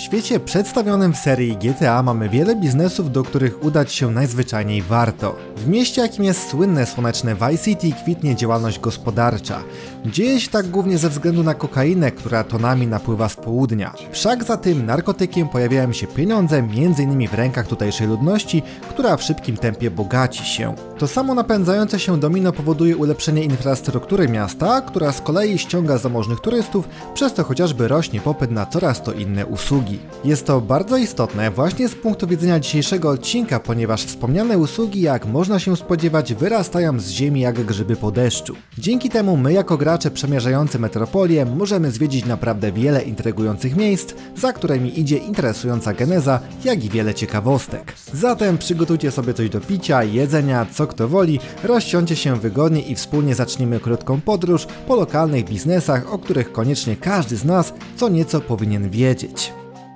świecie przedstawionym w serii GTA mamy wiele biznesów, do których udać się najzwyczajniej warto. W mieście, jakim jest słynne słoneczne Vice City, kwitnie działalność gospodarcza. Dzieje się tak głównie ze względu na kokainę, która tonami napływa z południa. Wszak za tym narkotykiem pojawiają się pieniądze, m.in. w rękach tutejszej ludności, która w szybkim tempie bogaci się. To samo napędzające się domino powoduje ulepszenie infrastruktury miasta, która z kolei ściąga zamożnych turystów, przez to chociażby rośnie popyt na coraz to inne usługi. Jest to bardzo istotne właśnie z punktu widzenia dzisiejszego odcinka, ponieważ wspomniane usługi, jak można się spodziewać, wyrastają z ziemi jak grzyby po deszczu. Dzięki temu my jako gracze przemierzający metropolię możemy zwiedzić naprawdę wiele intrygujących miejsc, za którymi idzie interesująca geneza, jak i wiele ciekawostek. Zatem przygotujcie sobie coś do picia, jedzenia, co kto woli, rozsiądźcie się wygodnie i wspólnie zacznijmy krótką podróż po lokalnych biznesach, o których koniecznie każdy z nas co nieco powinien wiedzieć.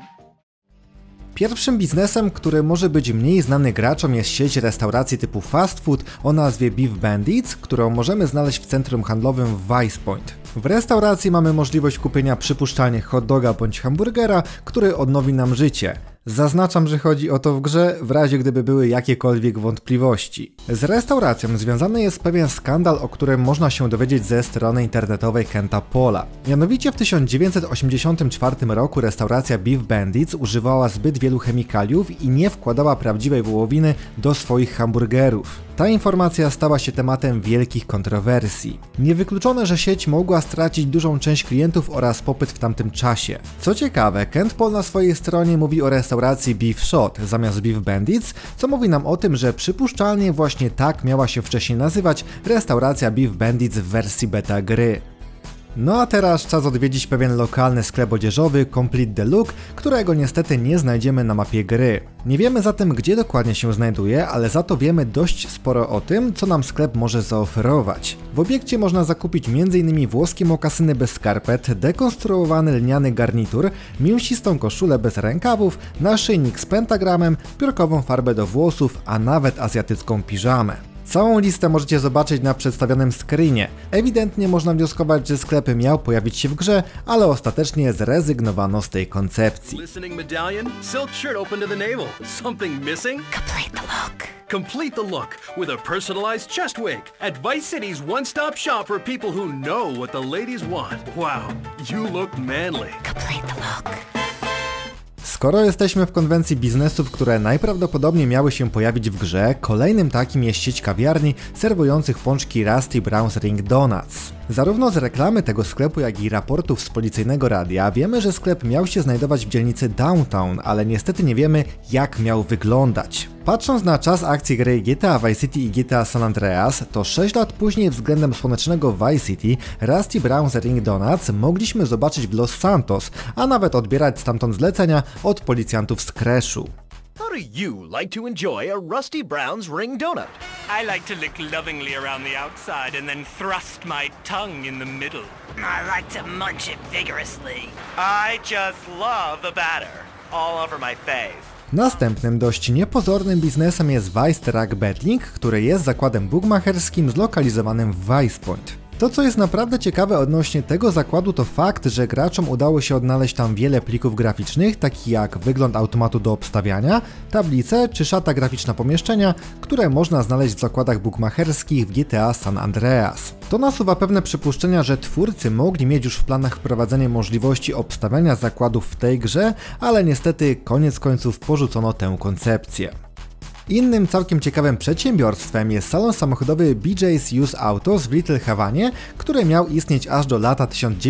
Pierwszym biznesem, który może być mniej znany graczom, jest sieć restauracji typu fast food o nazwie Beef Bandits, którą możemy znaleźć w centrum handlowym w Vice Point. W restauracji mamy możliwość kupienia przypuszczalnie hot doga bądź hamburgera, który odnowi nam życie. Zaznaczam, że chodzi o to w grze, w razie gdyby były jakiekolwiek wątpliwości. Z restauracją związany jest pewien skandal, o którym można się dowiedzieć ze strony internetowej Kenta Pola. Mianowicie w 1984 roku restauracja Beef Bandits używała zbyt wielu chemikaliów i nie wkładała prawdziwej wołowiny do swoich hamburgerów. Ta informacja stała się tematem wielkich kontrowersji. Niewykluczone, że sieć mogła stracić dużą część klientów oraz popyt w tamtym czasie. Co ciekawe, Kent Pol na swojej stronie mówi o restauracji Beef Shot zamiast Beef Bandits, co mówi nam o tym, że przypuszczalnie właśnie tak miała się wcześniej nazywać restauracja Beef Bandits w wersji beta gry. No a teraz czas odwiedzić pewien lokalny sklep odzieżowy Complete the Look, którego niestety nie znajdziemy na mapie gry. Nie wiemy zatem, gdzie dokładnie się znajduje, ale za to wiemy dość sporo o tym, co nam sklep może zaoferować. W obiekcie można zakupić m.in. włoskie mokasyny bez skarpet, dekonstruowany lniany garnitur, mięsistą koszulę bez rękawów, naszyjnik z pentagramem, piórkową farbę do włosów, a nawet azjatycką piżamę. Całą listę możecie zobaczyć na przedstawionym screenie. Ewidentnie można wnioskować, że sklep miał pojawić się w grze, ale ostatecznie zrezygnowano z tej koncepcji. Complete the look with a personalized chest wig at Vice City's one-stop shop for people who know what the ladies want. Wow, you look manly. Complete the look. Skoro jesteśmy w konwencji biznesów, które najprawdopodobniej miały się pojawić w grze, kolejnym takim jest sieć kawiarni serwujących pączki Rusty Brown's Ring Donuts. Zarówno z reklamy tego sklepu, jak i raportów z policyjnego radia wiemy, że sklep miał się znajdować w dzielnicy Downtown, ale niestety nie wiemy, jak miał wyglądać. Patrząc na czas akcji gry GTA Vice City i GTA San Andreas, to 6 lat później względem słonecznego Vice City Rusty Brown's Ring Donuts mogliśmy zobaczyć w Los Santos, a nawet odbierać stamtąd zlecenia od policjantów z Crashu. How do you like to enjoy a Rusty Brown's Ring Donut? I like to lick lovingly around the outside and then thrust my tongue in the middle. I like to munch it vigorously. I just love the batter all over my face. Następnym dość niepozornym biznesem jest Vice Track Betting, który jest zakładem bukmacherskim zlokalizowanym w Vice Point. To, co jest naprawdę ciekawe odnośnie tego zakładu, to fakt, że graczom udało się odnaleźć tam wiele plików graficznych, takich jak wygląd automatu do obstawiania, tablice czy szata graficzna pomieszczenia, które można znaleźć w zakładach bukmacherskich w GTA San Andreas. To nasuwa pewne przypuszczenia, że twórcy mogli mieć już w planach wprowadzenie możliwości obstawiania zakładów w tej grze, ale niestety koniec końców porzucono tę koncepcję. Innym całkiem ciekawym przedsiębiorstwem jest salon samochodowy BJ's Used Autos w Little Havanie, który miał istnieć aż do lata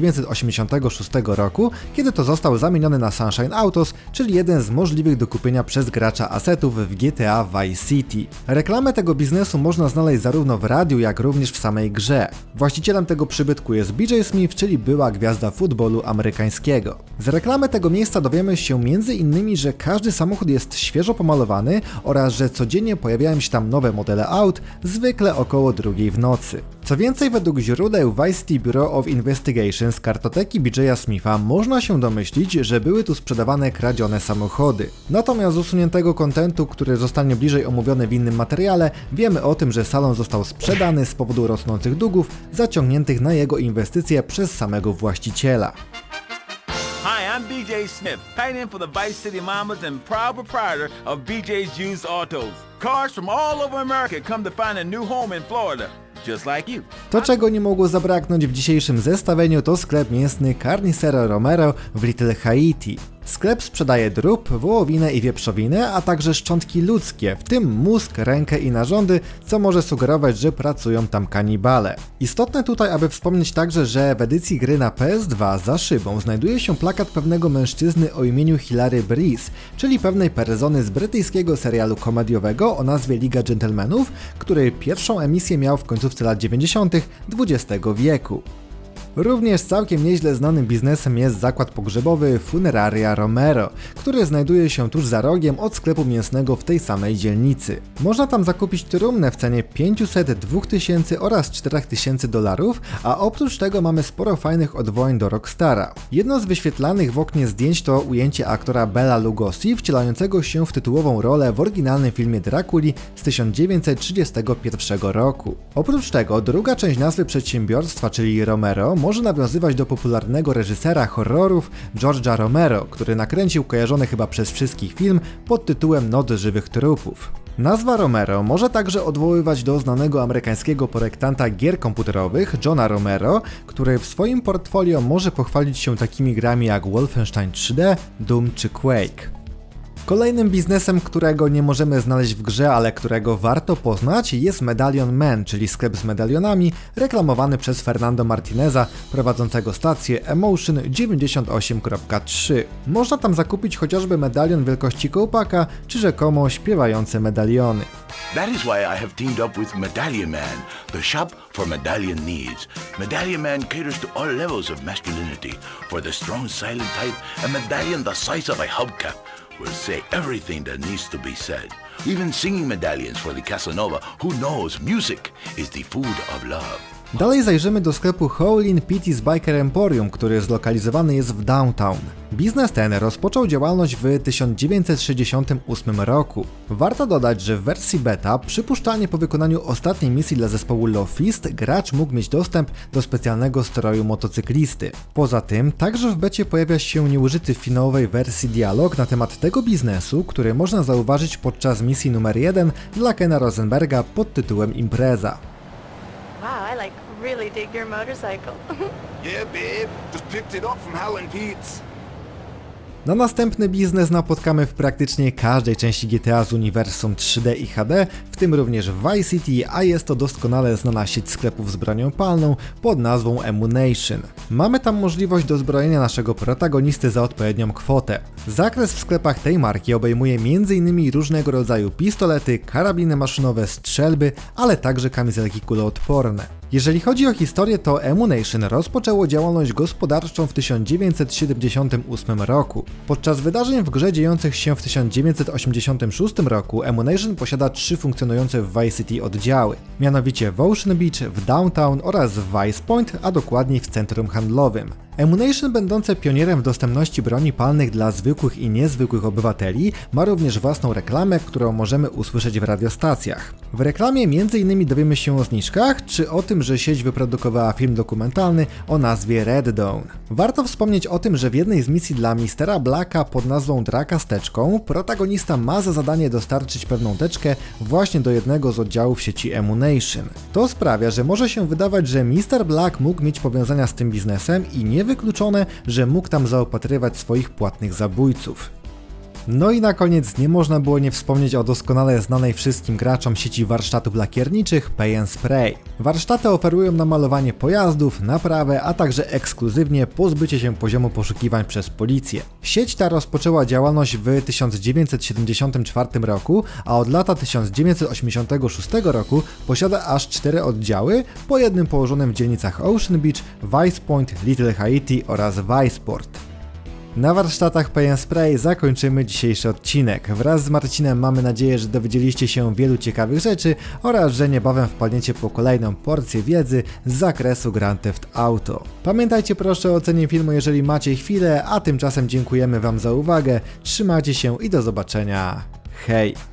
1986 roku, kiedy to został zamieniony na Sunshine Autos, czyli jeden z możliwych do kupienia przez gracza asetów w GTA Vice City. Reklamę tego biznesu można znaleźć zarówno w radiu, jak również w samej grze. Właścicielem tego przybytku jest BJ Smith, czyli była gwiazda futbolu amerykańskiego. Z reklamy tego miejsca dowiemy się m.in., że każdy samochód jest świeżo pomalowany oraz że codziennie pojawiają się tam nowe modele aut, zwykle około 2 w nocy. Co więcej, według źródeł Vice City Bureau of Investigation z kartoteki BJ'a Smitha można się domyślić, że były tu sprzedawane kradzione samochody. Natomiast z usuniętego kontentu, który zostanie bliżej omówiony w innym materiale, wiemy o tym, że salon został sprzedany z powodu rosnących długów zaciągniętych na jego inwestycje przez samego właściciela. Hi, I'm I'm BJ Smith, tight end for the Vice City Mamas and proud proprietor of BJ's Used Autos. Cars from all over America come to find a new home in Florida. Just like you. To, czego nie mogło zabraknąć w dzisiejszym zestawieniu, to sklep mięsny Carnicero Romero w Little Haiti. Sklep sprzedaje drób, wołowinę i wieprzowinę, a także szczątki ludzkie, w tym mózg, rękę i narządy, co może sugerować, że pracują tam kanibale. Istotne tutaj, aby wspomnieć także, że w edycji gry na PS2 za szybą znajduje się plakat pewnego mężczyzny o imieniu Hilary Breeze, czyli pewnej persony z brytyjskiego serialu komediowego o nazwie Liga Gentlemanów, który pierwszą emisję miał w końcówce lat 90. XX wieku. Również całkiem nieźle znanym biznesem jest zakład pogrzebowy Funeraria Romero, który znajduje się tuż za rogiem od sklepu mięsnego w tej samej dzielnicy. Można tam zakupić trumnę w cenie 500, 2000 oraz 4000 dolarów, a oprócz tego mamy sporo fajnych odwołań do Rockstara. Jedno z wyświetlanych w oknie zdjęć to ujęcie aktora Bela Lugosi wcielającego się w tytułową rolę w oryginalnym filmie Drakuli z 1931 roku. Oprócz tego druga część nazwy przedsiębiorstwa, czyli Romero, może nawiązywać do popularnego reżysera horrorów George'a Romero, który nakręcił kojarzony chyba przez wszystkich film pod tytułem Noc żywych trupów. Nazwa Romero może także odwoływać do znanego amerykańskiego projektanta gier komputerowych Johna Romero, który w swoim portfolio może pochwalić się takimi grami jak Wolfenstein 3D, Doom czy Quake. Kolejnym biznesem, którego nie możemy znaleźć w grze, ale którego warto poznać, jest Medallion Man, czyli sklep z medalionami reklamowany przez Fernando Martineza, prowadzącego stację Emotion 98.3. Można tam zakupić chociażby medalion wielkości kołpaka, czy rzekomo śpiewające medaliony. That is why I have teamed up with Medallion Man, the shop for medallion needs. Medallion Man caters to all levels of masculinity, for the strong silent type, a medallion the size of a hubcap will say everything that needs to be said. Even singing medallions for the Casanova who knows music is the food of love. Dalej zajrzymy do sklepu Howlin' Petey's Biker Emporium, który zlokalizowany jest w downtown. Biznes ten rozpoczął działalność w 1968 roku. Warto dodać, że w wersji beta, przypuszczalnie po wykonaniu ostatniej misji dla zespołu Love Fist, gracz mógł mieć dostęp do specjalnego stroju motocyklisty. Poza tym, także w becie pojawia się nieużyty w finałowej wersji dialog na temat tego biznesu, który można zauważyć podczas misji numer 1 dla Kena Rosenberga pod tytułem Impreza. Wow, I really dig your motorcycle. Yeah, babe. Just picked it up from Hal and Pete's. Na następny biznes napotkamy w praktycznie każdej części GTA z uniwersum 3D i HD, w tym również w Vice City, a jest to doskonale znana sieć sklepów z bronią palną pod nazwą Ammunition. Mamy tam możliwość dozbrojenia naszego protagonisty za odpowiednią kwotę. Zakres w sklepach tej marki obejmuje m.in. różnego rodzaju pistolety, karabiny maszynowe, strzelby, ale także kamizelki kuloodporne. Jeżeli chodzi o historię, to Ammunition rozpoczęło działalność gospodarczą w 1978 roku. Podczas wydarzeń w grze dziejących się w 1986 roku Ammunition posiada 3 funkcjonujące w Vice City oddziały, mianowicie w Ocean Beach, w Downtown oraz w Vice Point, a dokładniej w centrum handlowym. Ammunition, będące pionierem w dostępności broni palnych dla zwykłych i niezwykłych obywateli, ma również własną reklamę, którą możemy usłyszeć w radiostacjach. W reklamie m.in. dowiemy się o zniżkach, czy o tym, że sieć wyprodukowała film dokumentalny o nazwie Red Dawn. Warto wspomnieć o tym, że w jednej z misji dla Mistera Blacka pod nazwą Draka z teczką, protagonista ma za zadanie dostarczyć pewną teczkę właśnie do jednego z oddziałów sieci Ammunition. To sprawia, że może się wydawać, że Mr. Black mógł mieć powiązania z tym biznesem i niewykluczone, że mógł tam zaopatrywać swoich płatnych zabójców. No i na koniec nie można było nie wspomnieć o doskonale znanej wszystkim graczom sieci warsztatów lakierniczych Pay & Spray. Warsztaty oferują na malowanie pojazdów, naprawę, a także ekskluzywnie pozbycie się poziomu poszukiwań przez policję. Sieć ta rozpoczęła działalność w 1974 roku, a od lata 1986 roku posiada aż 4 oddziały, po jednym położonym w dzielnicach Ocean Beach, Vice Point, Little Haiti oraz Viceport. Na warsztatach Pay & Spray zakończymy dzisiejszy odcinek. Wraz z Marcinem mamy nadzieję, że dowiedzieliście się wielu ciekawych rzeczy oraz że niebawem wpadniecie po kolejną porcję wiedzy z zakresu Grand Theft Auto. Pamiętajcie proszę o ocenie filmu, jeżeli macie chwilę, a tymczasem dziękujemy Wam za uwagę, trzymajcie się i do zobaczenia. Hej!